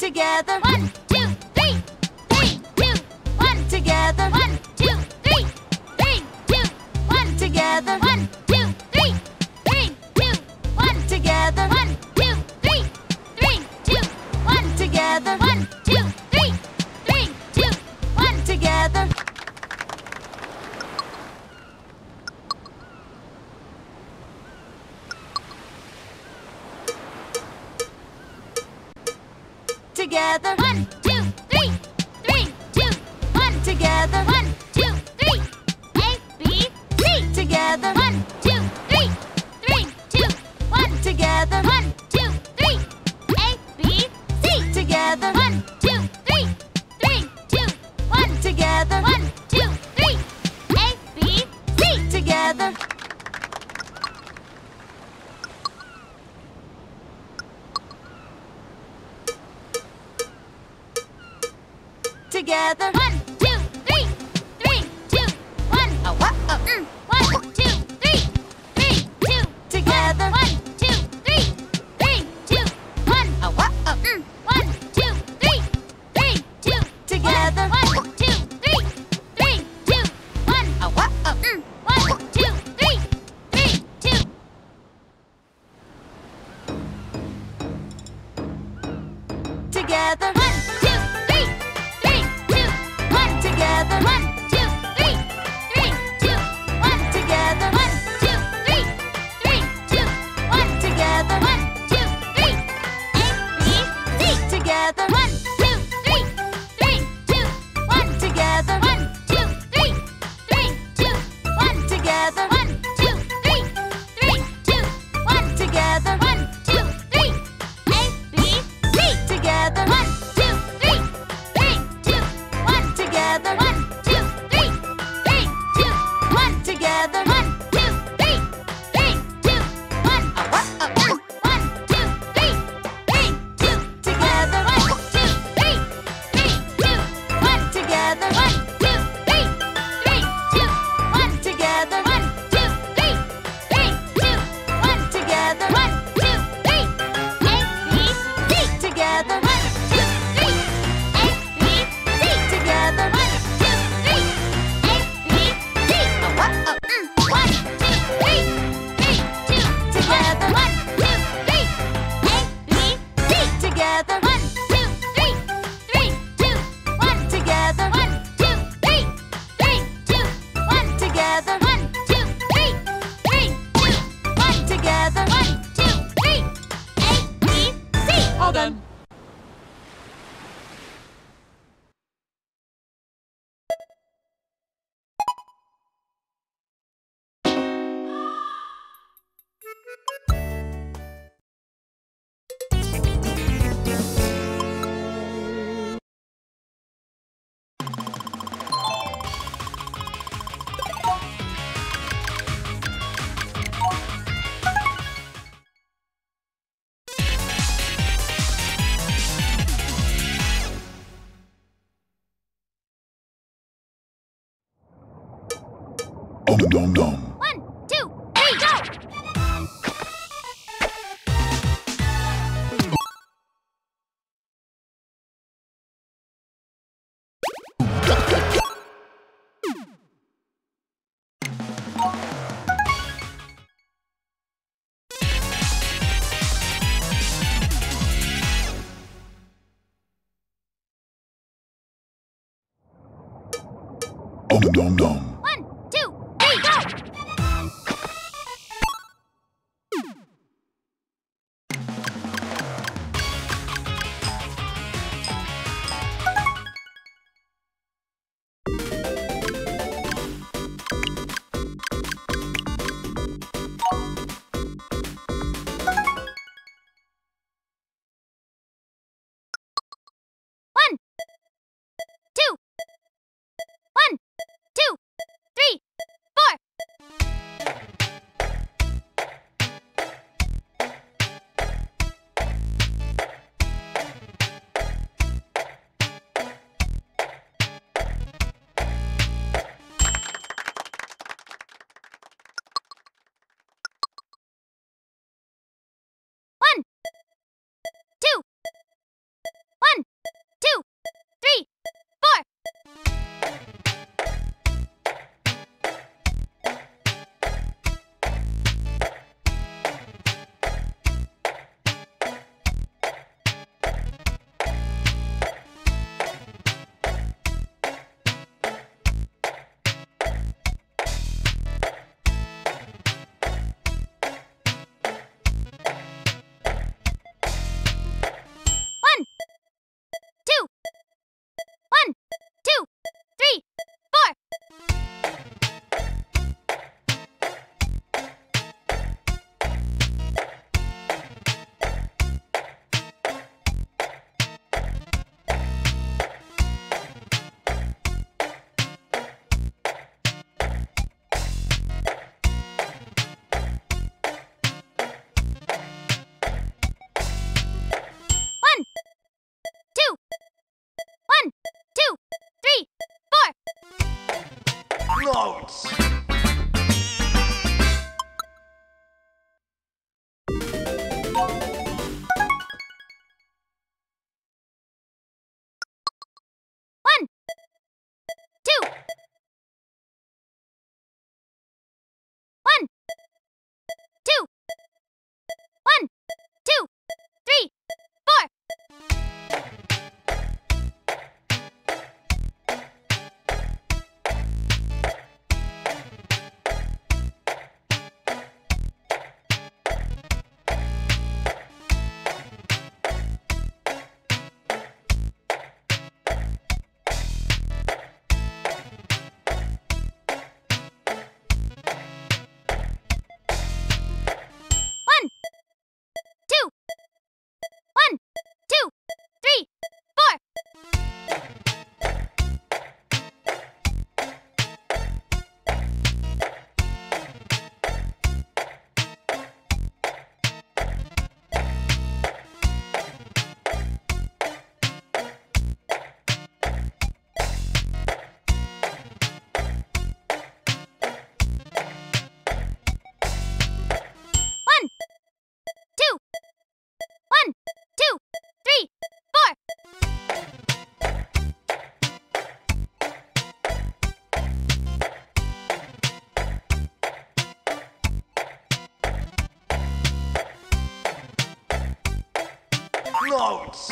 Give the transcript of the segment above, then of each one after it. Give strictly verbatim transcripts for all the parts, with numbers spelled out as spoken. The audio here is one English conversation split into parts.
Together. One, two, three. Three, two, one. Together. One, two, three. Three, two, one. Together. One, two, three. Three, two, one. Together. One, two, three. Three, two, one. Together. One, two, three. Three, two, one. Together. Together. One, two, three. Three, two, one. Together. One, two, three. A, B, C. Together. One, two, three. Three, two, one. Together. One, two, three. A, B, C. Together. One, two, three. Three, two, one. Together. One, two, three. A, B, C. Together. Together. One, two, three. Three, two, one. Oh, what? Oh. Mm. One, two, three. Three, two. Together. One, two, three. Three, two, one. Oh, what? Oh. Mm. One, two, three. Three, two. Together. One, two, three. Three, two, one. Oh, what? Oh. Mm. One, two, three. Three, two. Together. One, two, three. Three, two, one. Together. One, two, three. Three, two, one. Together. One, two, three. Three, two, one. Together. One, two, three. A, B, C. Together. One, two, three. Three, two, one. Together. One, two, three. Three, two, one. Together. One, two, three. Three, two, one. Together. One, two, three. A, B, C. Together. One, two, three. Three, two, one. Together. One, two, three. Three, two, one. Together. One, two, three. Three, two, one. Oh, what? Oh, mm. One, two, three. Three, two. Together. One, two, three. Three, two, one. Together. One, two, three. Three, two, one. Together. One, two, three. Three, two, one. Together. One, two, three. A, B, C. Together. One, two, three. A, B, C. Together. One, two, three. A, B, C. Oh, what? Oh, mm. One, two, three. Three, two. Together. One, two, three. A, B, C. Together. One, two, three. Three, two, one. Together. One, two, three. Three, two, one. Together. One, two, three. Three, two, one. Together. One, two, three. A, B, C. All done. Om nom nom. One, two, three, go! Om nom nom. One, two, three, go! One, two, one, two, Notes. One, two, one, two, one, two, three, four. One, two, one, two, three, four. One, two, one, two, three, four. Notes.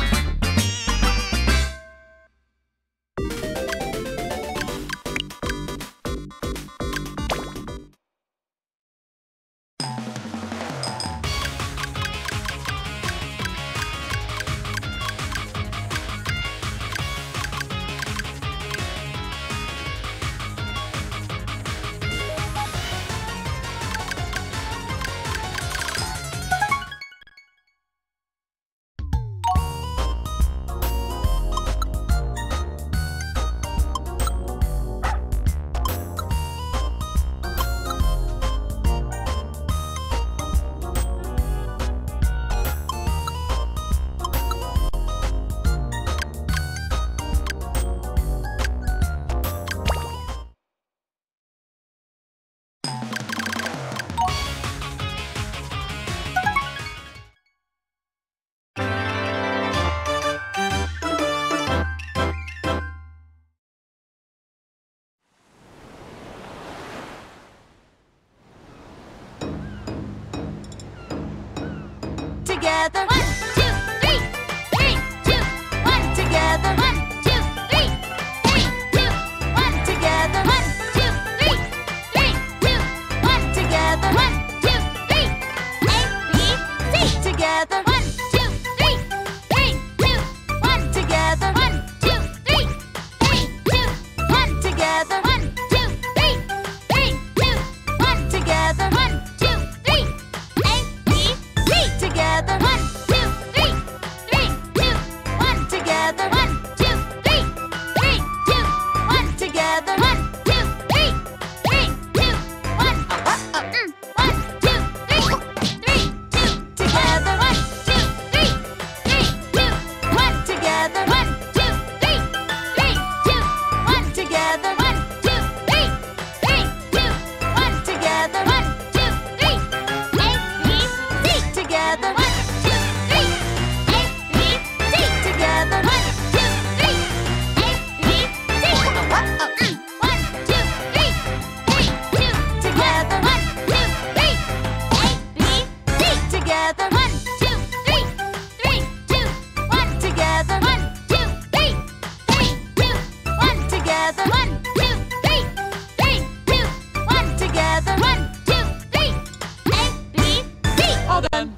Together. One, two, three, three, two, one. Together. One, two, three, three, two, one. Together. One, two, three, three, two, one. Together. One, two, three. A, B, C. Together. One, two, three, three, two, one. Together. One, two, three, three, two, one. Together. One, two, three, three, two, one. Together. One, two, three. A, B, C. Together. One, two, three, three, two, one. Together. One, two, three, three, two, one. Together. One, two, three, three, two, one. Mm. One, two, three, three, two. Together. One, two, three, three, two, one. Together. One, two, three, three, two, one. Together. One, two, three, three, two, one. Together. One, two, three. A, B, C. Together. One, two, three. A, B, C. Together. One, two, three. A, B, C. Mm. One, two, three, three, two. Together. One, two, three. A, B, C. Together. One, two, three, three, two, one. Together. One, two, three, three, two, one. Together. One, two, three, three, two, one. Together. One, two, three. A, B, C. All done.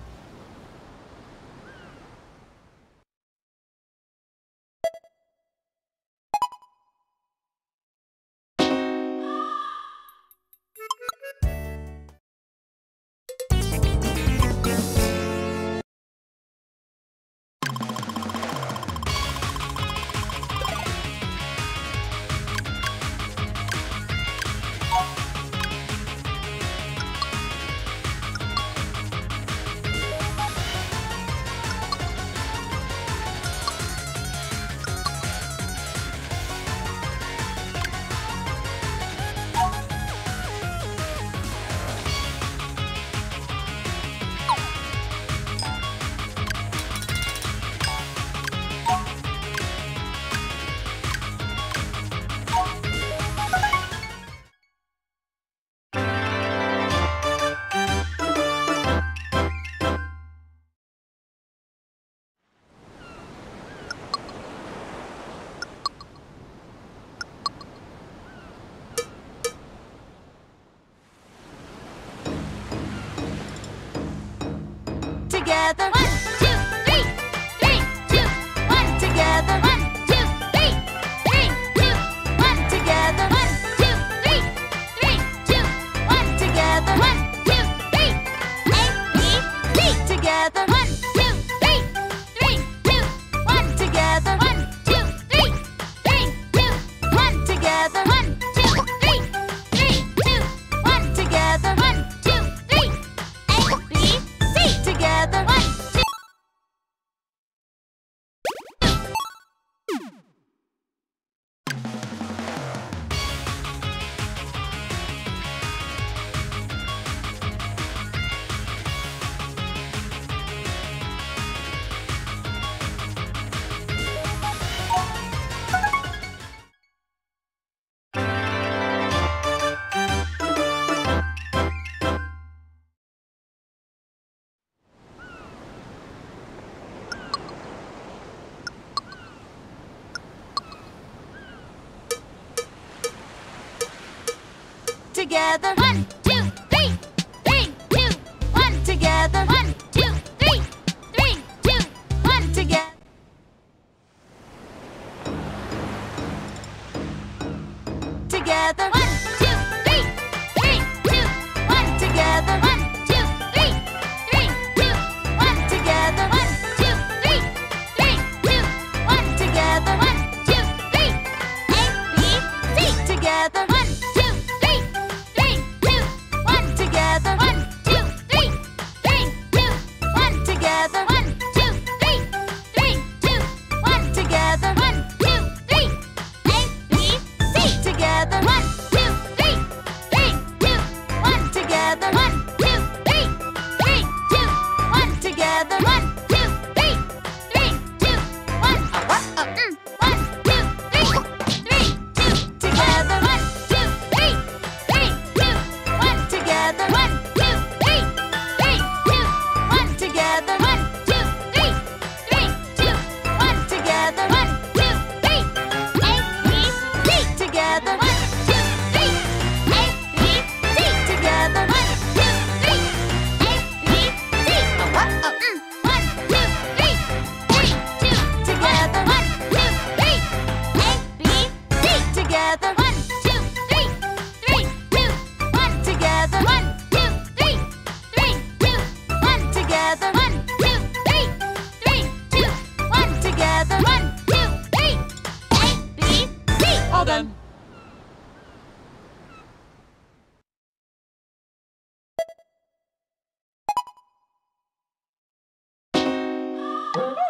together. One, two, three, three, two, one together. One, two, three, three, two, one together. One, two, three, three, two, one together. One, two, three, A, B, C together. One, two, three, three, two, one together. One, two, three, three, two, one together. One, two, three, three, two, one together. One, two, three, A, B, C together. One, two. Together. One, two, three, three, two, one together. One, two, three, three, two, one together. Together. One, two, three, three, two, one together. One, two, three, three, two, one together. One, two, three, three, two, one together. One, two, three, A, B, C together. One, two, three, three, two, one together. One, two, three, three, two, one together. One, two, three, three, two, one together. One, two, three, A, B, C together. One, two, three, three, two, one together. One, two, three, three, two, one together. One, two, three, three, two, one. What? Uh, mm. One, two, three, three, two, together. One, two, three, three, two, one together. One, two, three, three, two, one together. One, two, three, three, two, one together. One, two, three, A, B, C together. One, two, three, A, B, C together. One, two, three, A, B, C. Uh, what? Uh, mm. One, two, three, three, two, together. One, two, three, A, B, C together. One, two, three, three, two, one together. One, two, three, three, two, one together. One, two, three, three, two, one together. One, two, three, A, B, C. All done. Woo!